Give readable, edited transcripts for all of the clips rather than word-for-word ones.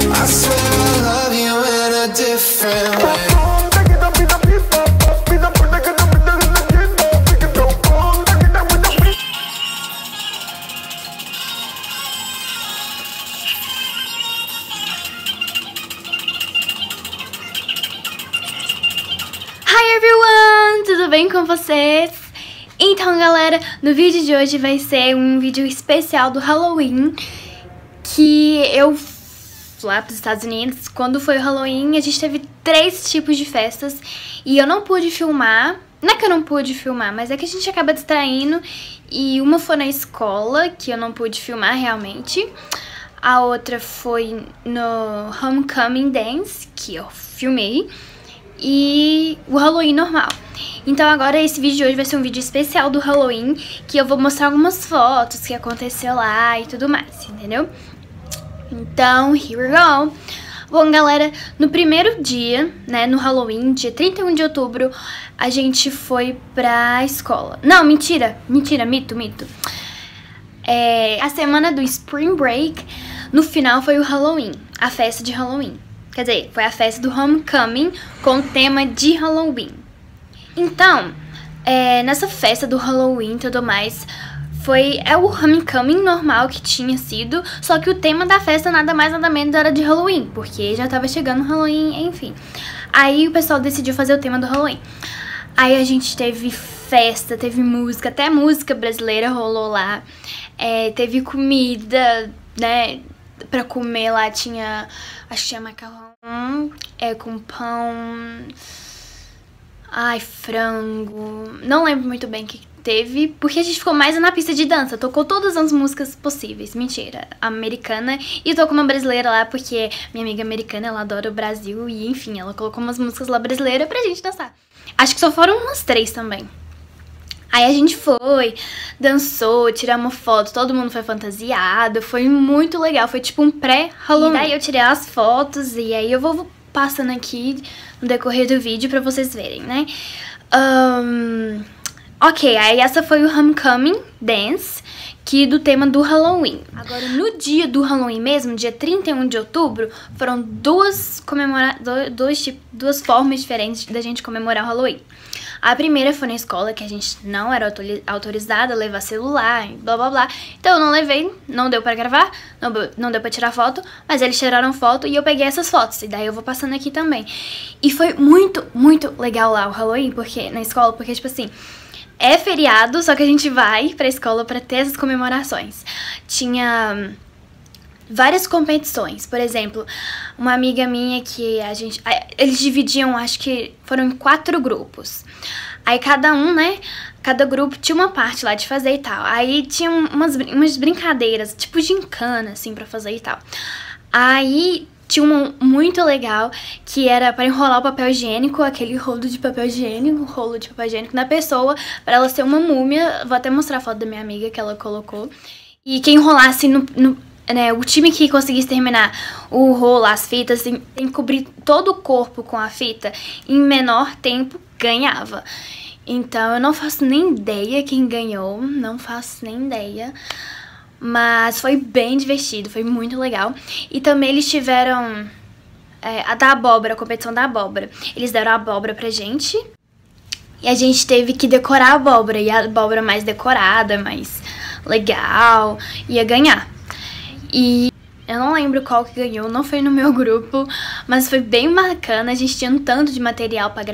I swear I love you in a different way. Hi everyone! Tudo bem com vocês? Então galera, no vídeo de hoje vai ser um vídeo especial do Halloween, que eu lá para os Estados Unidos, quando foi o Halloween, a gente teve 3 tipos de festas e eu não pude filmar. Não é que eu não pude filmar, mas é que a gente acaba distraindo, e uma foi na escola, que eu não pude filmar realmente. A outra foi no Homecoming Dance, que eu filmei, e o Halloween normal. Então agora esse vídeo de hoje vai ser um vídeo especial do Halloween, que eu vou mostrar algumas fotos que aconteceu lá e tudo mais, entendeu? Então, here we go! Bom, galera, no primeiro dia, né, no Halloween, dia 31 de outubro, a gente foi pra escola. Não, mentira, mito. A semana do Spring Break, no final foi o Halloween, a festa de Halloween. Quer dizer, foi a festa do Homecoming com o tema de Halloween. Então, nessa festa do Halloween e tudo mais, o Homecoming normal que tinha sido, só que o tema da festa nada mais nada menos era de Halloween, porque já tava chegando o Halloween, enfim. Aí o pessoal decidiu fazer o tema do Halloween. Aí a gente teve festa, teve música, até música brasileira rolou lá. Teve comida, né, pra comer lá, tinha, acho que tinha macarrão, com pão, frango, não lembro muito bem o que teve, porque a gente ficou mais na pista de dança, tocou todas as músicas possíveis, mentira, americana, e tocou uma brasileira lá, porque minha amiga americana, ela adora o Brasil, e enfim, ela colocou umas músicas lá brasileiras pra gente dançar. Acho que só foram umas 3 também. Aí a gente foi, dançou, tiramos foto, todo mundo foi fantasiado, foi muito legal, foi tipo um pré-Halloween. E daí eu tirei as fotos e aí eu vou passando aqui no decorrer do vídeo pra vocês verem, né? Ok, aí essa foi o Homecoming Dance, que do tema do Halloween. Agora, no dia do Halloween mesmo, dia 31 de outubro, foram duas formas diferentes da gente comemorar o Halloween. A primeira foi na escola, que a gente não era autorizada a levar celular, blá blá blá. Então eu não levei, não deu pra gravar, não deu pra tirar foto, mas eles tiraram foto e eu peguei essas fotos. E daí eu vou passando aqui também. E foi muito, muito legal lá o Halloween, na escola, porque tipo assim, é feriado, só que a gente vai pra escola pra ter essas comemorações. Tinha várias competições, por exemplo, uma amiga minha que eles dividiam, acho que foram em 4 grupos. Aí cada grupo tinha uma parte lá de fazer e tal. Aí tinha umas brincadeiras, tipo gincana, assim, pra fazer e tal. Aí tinha uma muito legal, que era pra enrolar o papel higiênico, aquele rolo de papel higiênico na pessoa, pra ela ser uma múmia. Vou até mostrar a foto da minha amiga que ela colocou. E quem enrolasse o time que conseguisse terminar o rolo, as fitas, tem que cobrir todo o corpo com a fita em menor tempo, ganhava. Então eu não faço nem ideia quem ganhou, não faço nem ideia. Mas foi bem divertido, foi muito legal. E também eles tiveram a competição da abóbora. Eles deram a abóbora pra gente e a gente teve que decorar a abóbora. E a abóbora mais decorada, mais legal, ia ganhar. E eu não lembro qual que ganhou, não foi no meu grupo, mas foi bem bacana. A gente tinha um tanto de material pra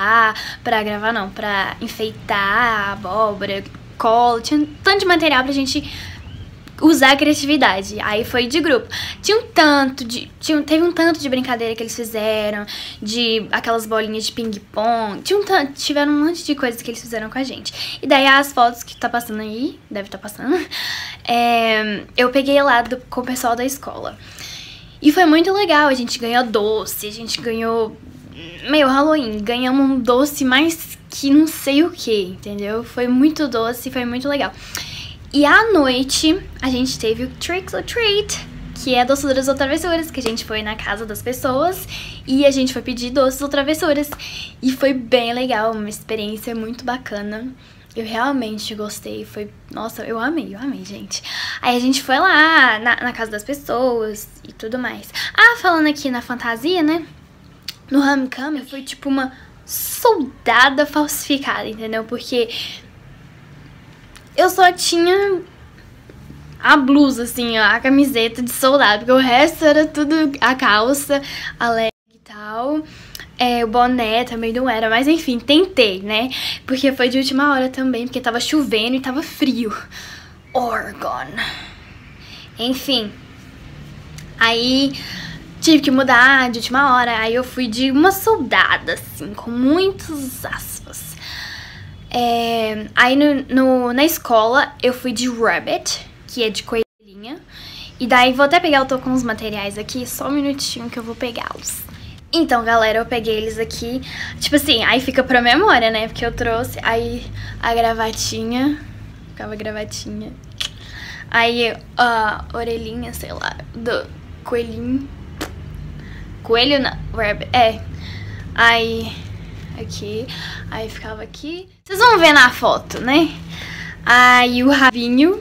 enfeitar a abóbora, cola, tinha um tanto de material pra gente usar a criatividade. Aí foi de grupo. Teve um tanto de brincadeira que eles fizeram, de aquelas bolinhas de ping-pong. Tiveram um monte de coisas que eles fizeram com a gente. E daí as fotos que tá passando aí, deve estar passando, eu peguei lá com o pessoal da escola. E foi muito legal, a gente ganhou doce, a gente ganhou Halloween, ganhamos um doce mais que não sei o que, entendeu? Foi muito doce, foi muito legal. E à noite, a gente teve o Trick or Treat, que é doçuras ou travessuras, que a gente foi na casa das pessoas e a gente foi pedir doces ou travessuras. E foi bem legal, uma experiência muito bacana. Eu realmente gostei, foi... Nossa, eu amei, gente. Aí a gente foi lá na casa das pessoas e tudo mais. Ah, falando aqui na fantasia, né? No homecoming, eu fui tipo uma soldada falsificada, entendeu? Porque eu só tinha a blusa, assim, ó, a camiseta de soldado. Porque o resto era tudo a calça, a leg e tal... o boné também não era, mas enfim, tentei, né? Porque foi de última hora também, porque tava chovendo e tava frio. Oregon. Enfim. Aí tive que mudar de última hora. Aí eu fui de uma soldada, assim, com muitos aspas. Aí na escola eu fui de rabbit, que é de coelhinha. E daí vou até pegar, eu tô com os materiais aqui, só um minutinho que eu vou pegá-los. Então, galera, eu peguei eles aqui, tipo assim, aí fica pra memória, né, porque eu trouxe, aí a gravatinha, ficava a gravatinha, aí a orelhinha, sei lá, do coelhinho, coelho não, rabbit, aí aqui, aí ficava aqui, vocês vão ver na foto, né, aí o rabinho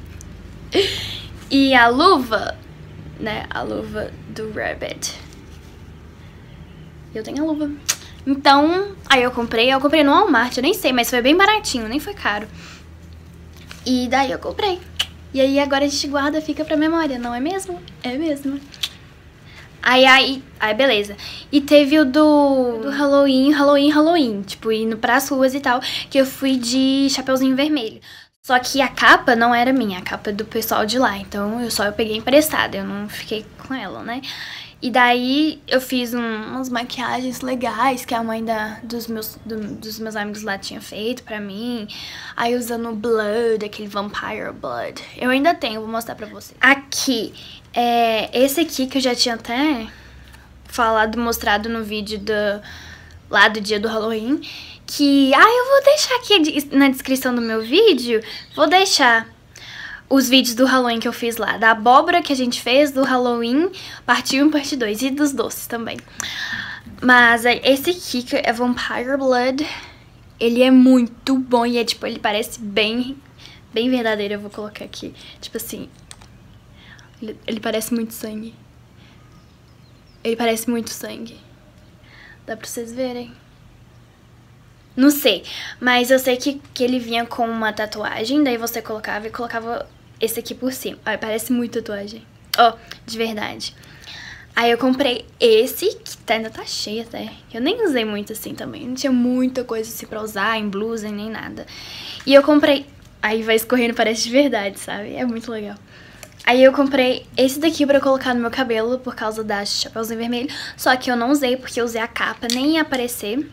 e a luva, né, a luva do rabbit. Eu tenho a luva. Então, aí eu comprei no Walmart, eu nem sei, mas foi bem baratinho, nem foi caro. E daí eu comprei. E aí agora a gente guarda, fica pra memória, não é mesmo? É mesmo. Aí, beleza. E teve o do Halloween, tipo, indo pras ruas e tal, que eu fui de Chapeuzinho Vermelho. Só que a capa não era minha, a capa é do pessoal de lá, então eu peguei emprestada, eu não fiquei com ela, né? E daí eu fiz umas maquiagens legais que a mãe dos meus amigos lá tinha feito pra mim. Aí usando Blood, aquele Vampire Blood. Eu ainda tenho, vou mostrar pra vocês. Aqui, esse aqui que eu já tinha até mostrado no vídeo lá do dia do Halloween. Que, eu vou deixar aqui na descrição do meu vídeo, vou deixar os vídeos do Halloween que eu fiz lá, da abóbora que a gente fez, do Halloween, parte 1 e parte 2, e dos doces também. Mas esse aqui, que é Vampire Blood, ele é muito bom e tipo, ele parece bem verdadeiro. Eu vou colocar aqui, tipo assim, ele parece muito sangue. Ele parece muito sangue. Dá pra vocês verem? Não sei, mas eu sei que ele vinha com uma tatuagem, daí você colocava esse aqui por cima. Olha, parece muito tatuagem. Ó, de verdade. Aí eu comprei esse, que ainda tá cheio até. Eu nem usei muito assim também. Não tinha muita coisa assim pra usar, em blusa, nem nada. E eu comprei... Aí vai escorrendo, parece de verdade, sabe? É muito legal. Aí eu comprei esse daqui pra colocar no meu cabelo, por causa da Chapeuzinho Vermelho. Só que eu não usei, porque eu usei a capa, nem ia aparecer.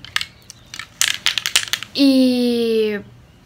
E...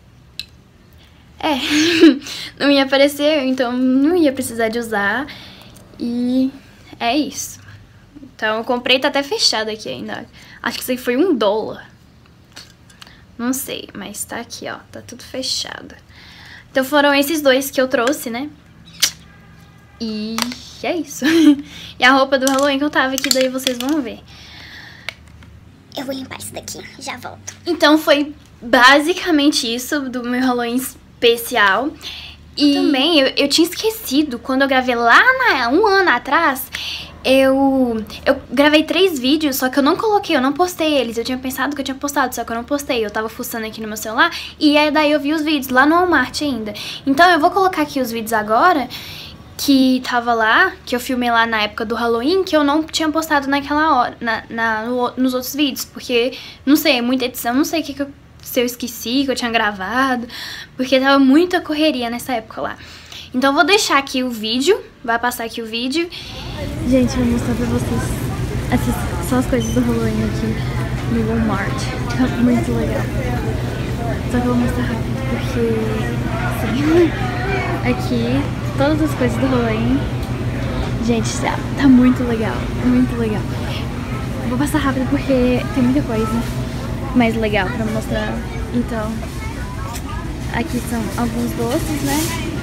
não ia aparecer, então não ia precisar de usar. E é isso. Então eu comprei, tá até fechado aqui ainda. Acho que isso aí foi $1. Não sei, mas tá aqui, ó. Tá tudo fechado. Então foram esses dois que eu trouxe, né? E é isso. E a roupa do Halloween que eu tava aqui, daí vocês vão ver. Eu vou limpar isso daqui, já volto. Então foi basicamente isso do meu Halloween especial. E também eu tinha esquecido, quando eu gravei lá um ano atrás, eu gravei 3 vídeos, só que eu não coloquei, eu não postei eles. Eu tinha pensado que eu tinha postado, só que eu não postei. Eu tava fuçando aqui no meu celular e aí daí eu vi os vídeos lá no Walmart ainda. Então eu vou colocar aqui os vídeos agora, que tava lá, que eu filmei lá na época do Halloween, que eu não tinha postado naquela hora, nos outros vídeos, porque, não sei, muita edição, não sei se eu esqueci que eu tinha gravado, porque tava muita correria nessa época lá. Então eu vou deixar aqui o vídeo, vai passar aqui o vídeo. Gente, vou mostrar pra vocês, essas são as coisas do Halloween aqui no Walmart, tá muito legal. Só que eu vou mostrar rápido, porque, assim, aqui... todas as coisas do Halloween. Gente, tá muito legal, muito legal. Vou passar rápido porque tem muita coisa mais legal pra mostrar. Então, aqui são alguns doces, né?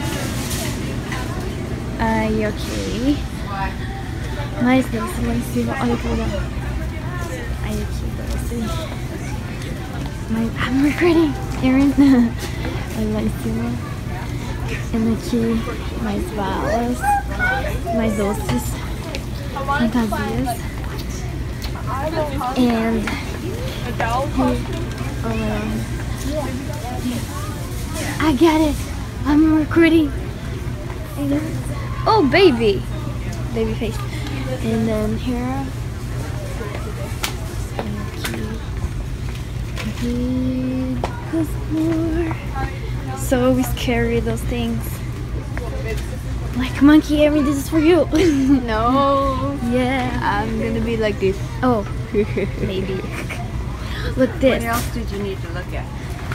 Aí, ok. Mais doce lá em cima, olha que legal. Aí aqui, doce. Mais... I'm recording! Olha lá em cima. E aqui mais balas, mais doces, fantasias. And I got it. I'm recruiting. Oh, baby face. And then here. So scary, those things. Like, monkey, Amy, this is for you. No. Yeah. I'm gonna be like this. Oh, maybe. Look this. What else did you need to look at?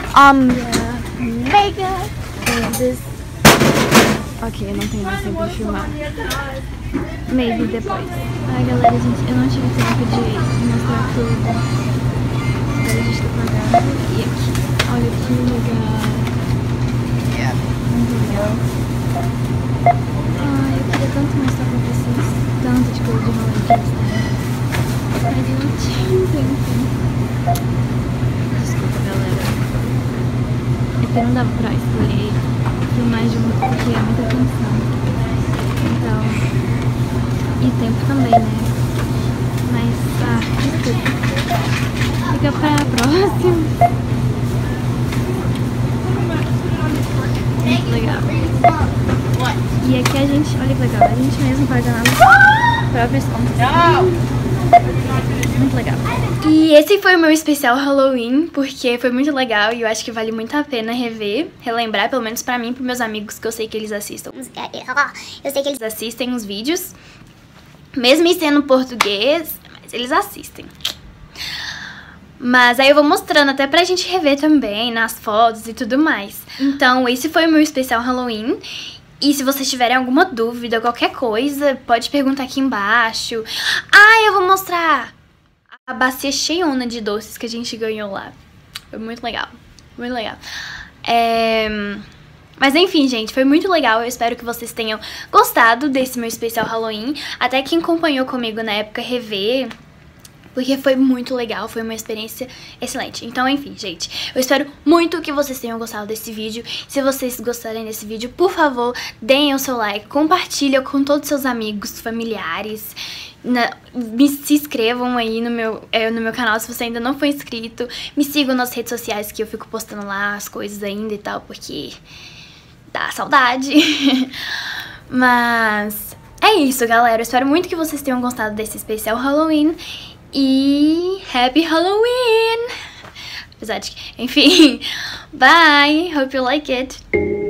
Makeup. And this. Ok, eu não tenho mais tempo de filmar. Maybe depois. Ai, galera, gente, eu não tive tempo de mostrar tudo. Agora a gente tá pagando. E aqui. Olha que legal. Muito legal. Ai, eu queria tanto mostrar pra vocês. Tanto de coisa de Halloween que eles têm. Mas eu não tinha tempo. Desculpa, galera. É que não dava pra escolher filmar junto porque é muita atenção. Então. E o tempo também, né? Mas, desculpa. Fica pra próxima. Muito legal. E aqui a gente, olha que legal, a gente mesmo paga nas próprias contas. Muito legal. E esse foi o meu especial Halloween, porque foi muito legal e eu acho que vale muito a pena rever, relembrar, pelo menos pra mim e pros meus amigos, que eu sei que eles assistem. Eu sei que eles assistem os vídeos, mesmo sendo português, mas eles assistem. Mas aí eu vou mostrando até pra gente rever também, nas fotos e tudo mais. Então esse foi o meu especial Halloween. E se vocês tiverem alguma dúvida, qualquer coisa, pode perguntar aqui embaixo. Ah, eu vou mostrar a bacia cheiona de doces que a gente ganhou lá. Foi muito legal, muito legal. Mas enfim, gente, foi muito legal. Eu espero que vocês tenham gostado desse meu especial Halloween. Até quem acompanhou comigo na época rever, porque foi muito legal, foi uma experiência excelente. Então, enfim, gente, eu espero muito que vocês tenham gostado desse vídeo. Se vocês gostarem desse vídeo, por favor, deem o seu like, compartilhem com todos os seus amigos, familiares. Se inscrevam aí no meu canal se você ainda não foi inscrito. Me sigam nas redes sociais que eu fico postando lá as coisas ainda e tal, porque dá saudade. Mas é isso, galera. Eu espero muito que vocês tenham gostado desse especial Halloween. E Happy Halloween! Apesar de que, enfim, bye! Hope you like it!